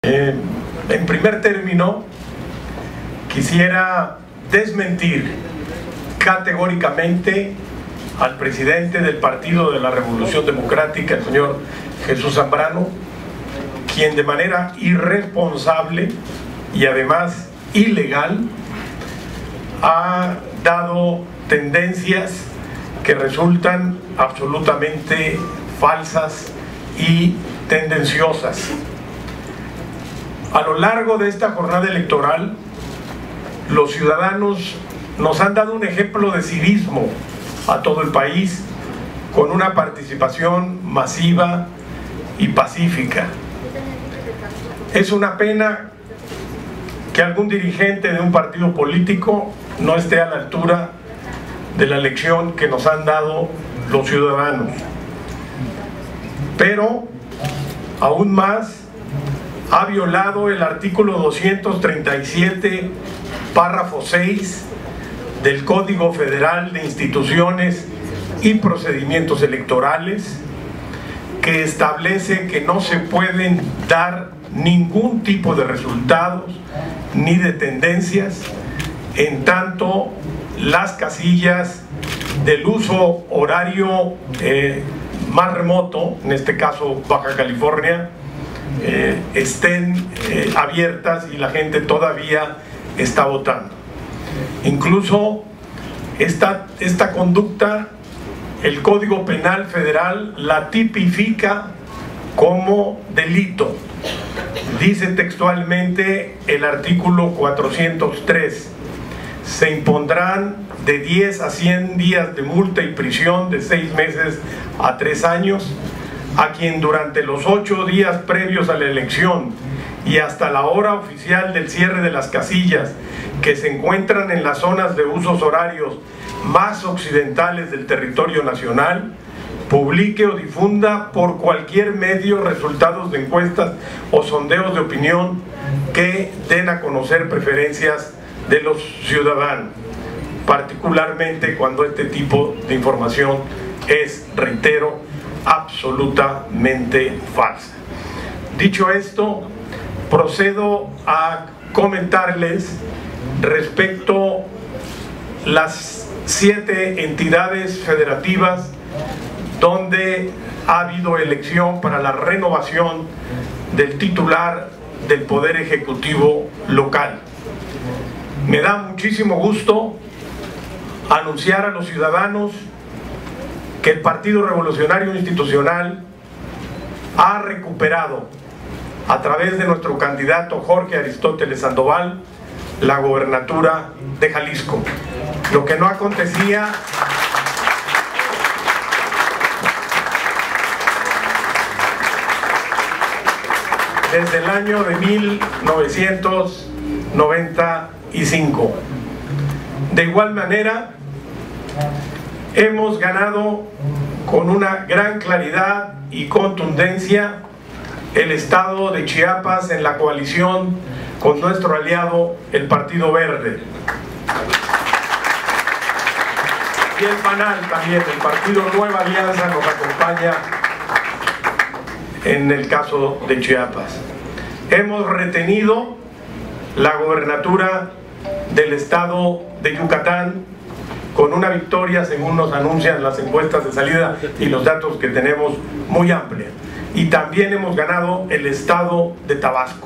En primer término, quisiera desmentir categóricamente al presidente del Partido de la Revolución Democrática, el señor Jesús Zambrano, quien de manera irresponsable y además ilegal ha dado tendencias que resultan absolutamente falsas y tendenciosas. A lo largo de esta jornada electoral, los ciudadanos nos han dado un ejemplo de civismo a todo el país, con una participación masiva y pacífica. Es una pena que algún dirigente de un partido político no esté a la altura de la lección que nos han dado los ciudadanos. Pero, aún más, ha violado el artículo 237, párrafo 6 del Código Federal de Instituciones y Procedimientos Electorales, que establece que no se pueden dar ningún tipo de resultados ni de tendencias en tanto las casillas del uso horario más remoto, en este caso Baja California, estén abiertas y la gente todavía está votando. Incluso esta conducta, el Código Penal Federal la tipifica como delito. Dice textualmente el artículo 403: se impondrán de 10 a 100 días de multa y prisión de 6 meses a 3 años a quien durante los 8 días previos a la elección y hasta la hora oficial del cierre de las casillas que se encuentran en las zonas de usos horarios más occidentales del territorio nacional, publique o difunda por cualquier medio resultados de encuestas o sondeos de opinión que den a conocer preferencias de los ciudadanos, particularmente cuando este tipo de información es, reitero, absolutamente falsa. Dicho esto, procedo a comentarles respecto las 7 entidades federativas donde ha habido elección para la renovación del titular del Poder Ejecutivo local. Me da muchísimo gusto anunciar a los ciudadanos que el Partido Revolucionario Institucional ha recuperado, a través de nuestro candidato Jorge Aristóteles Sandoval, la gobernatura de Jalisco, lo que no acontecía desde el año de 1995. De igual manera, hemos ganado con una gran claridad y contundencia el estado de Chiapas en la coalición con nuestro aliado, el Partido Verde. Y el PANAL también, el Partido Nueva Alianza, nos acompaña en el caso de Chiapas. Hemos retenido la gobernatura del estado de Yucatán con una victoria, según nos anuncian las encuestas de salida y los datos que tenemos, muy amplia. Y también hemos ganado el estado de Tabasco.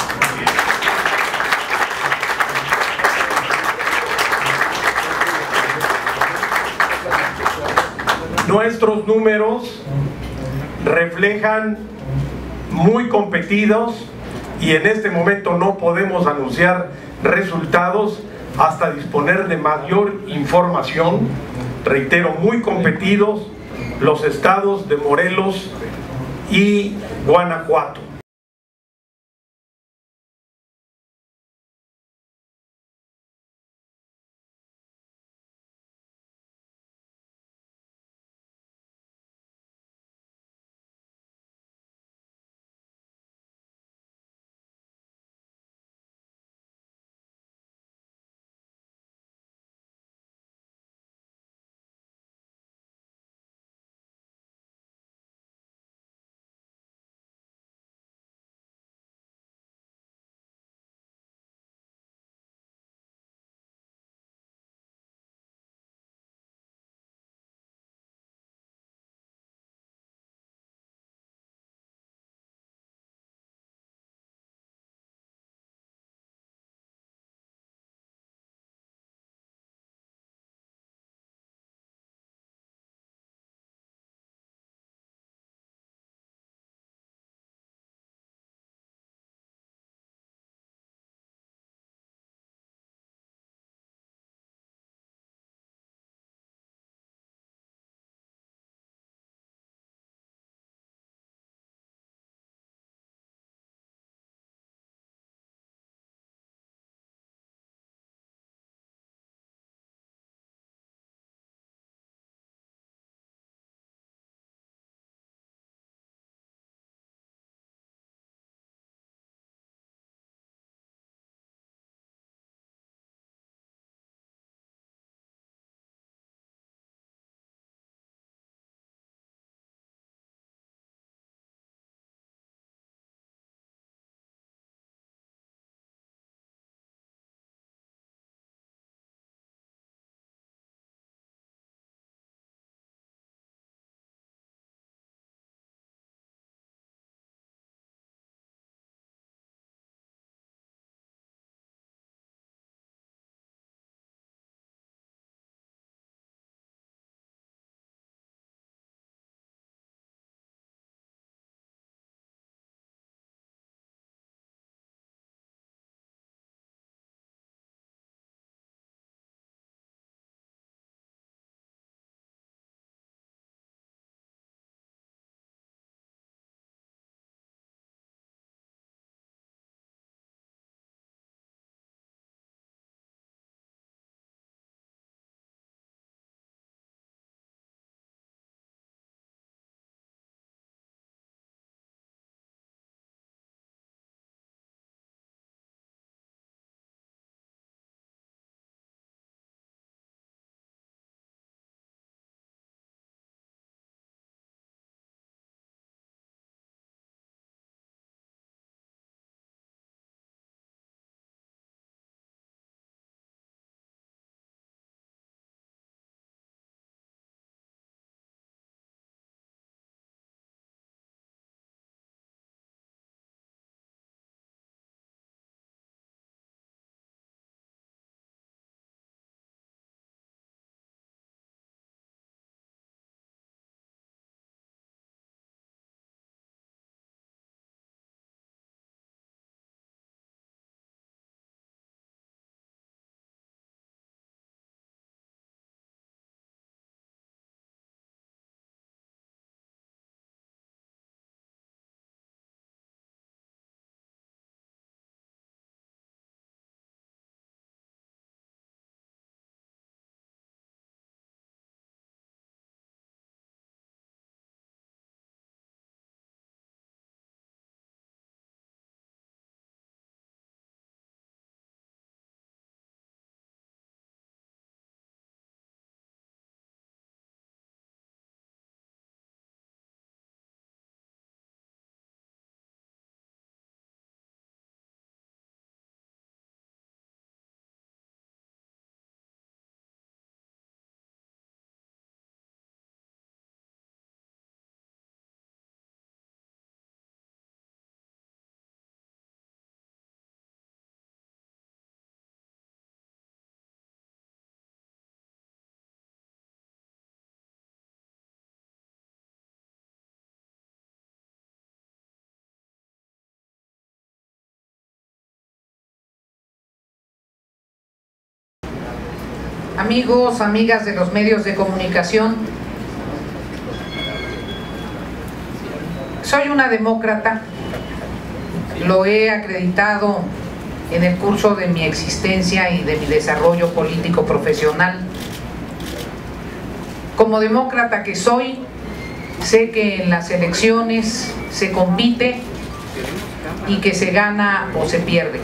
Nuestros números reflejan muy competidos y en este momento no podemos anunciar resultados hasta disponer de mayor información. Reitero, muy competidos los estados de Morelos y Guanajuato. amigos, amigas de los medios de comunicación, soy una demócrata, lo he acreditado en el curso de mi existencia y de mi desarrollo político profesional. Como demócrata que soy, sé que en las elecciones se compite y que se gana o se pierde.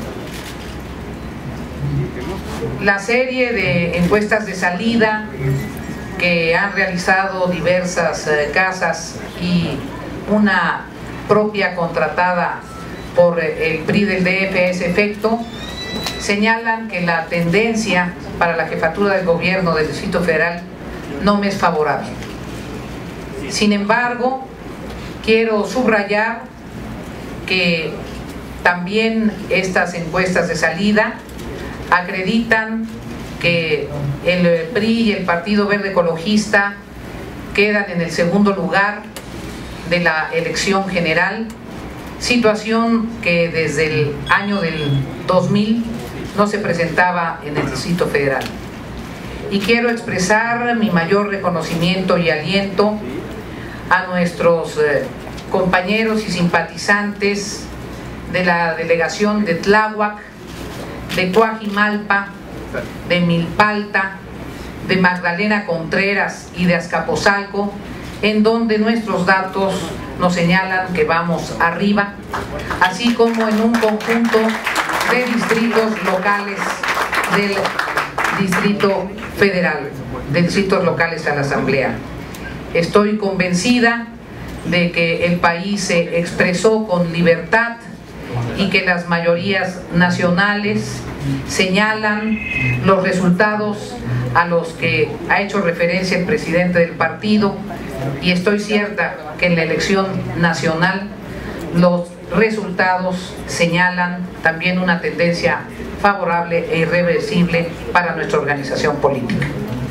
La serie de encuestas de salida que han realizado diversas casas y una propia contratada por el PRI del DF a ese efecto, señalan que la tendencia para la jefatura del gobierno del Distrito Federal no me es favorable. Sin embargo, quiero subrayar que también estas encuestas de salida acreditan que el PRI y el Partido Verde Ecologista quedan en el segundo lugar de la elección general, situación que desde el año del 2000 no se presentaba en el Distrito Federal. Y quiero expresar mi mayor reconocimiento y aliento a nuestros compañeros y simpatizantes de la delegación de Tláhuac, de Coajimalpa, de Milpalta, de Magdalena Contreras y de Azcapotzalco, en donde nuestros datos nos señalan que vamos arriba, así como en un conjunto de distritos locales del Distrito Federal, de distritos locales a la Asamblea. Estoy convencida de que el país se expresó con libertad y que las mayorías nacionales señalan los resultados a los que ha hecho referencia el presidente del partido, y estoy cierta que en la elección nacional los resultados señalan también una tendencia favorable e irreversible para nuestra organización política.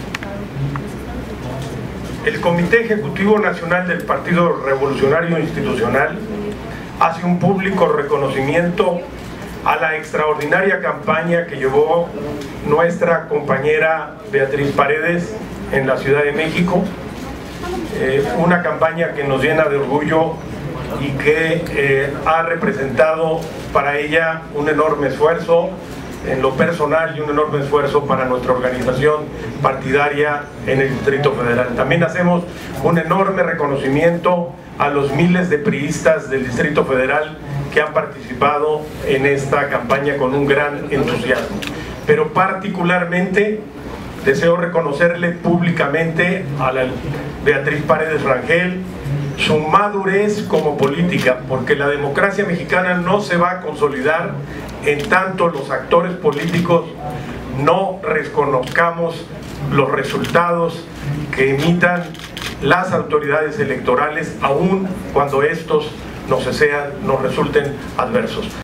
El Comité Ejecutivo Nacional del Partido Revolucionario Institucional hace un público reconocimiento a la extraordinaria campaña que llevó nuestra compañera Beatriz Paredes en la Ciudad de México, una campaña que nos llena de orgullo y que ha representado para ella un enorme esfuerzo en lo personal y un enorme esfuerzo para nuestra organización partidaria en el Distrito Federal. También hacemos un enorme reconocimiento a los miles de priistas del Distrito Federal que han participado en esta campaña con un gran entusiasmo. Pero particularmente deseo reconocerle públicamente a la Beatriz Paredes Rangel su madurez como política, porque la democracia mexicana no se va a consolidar en tanto los actores políticos no reconozcamos los resultados que emitan las autoridades electorales, aun cuando estos nos resulten adversos.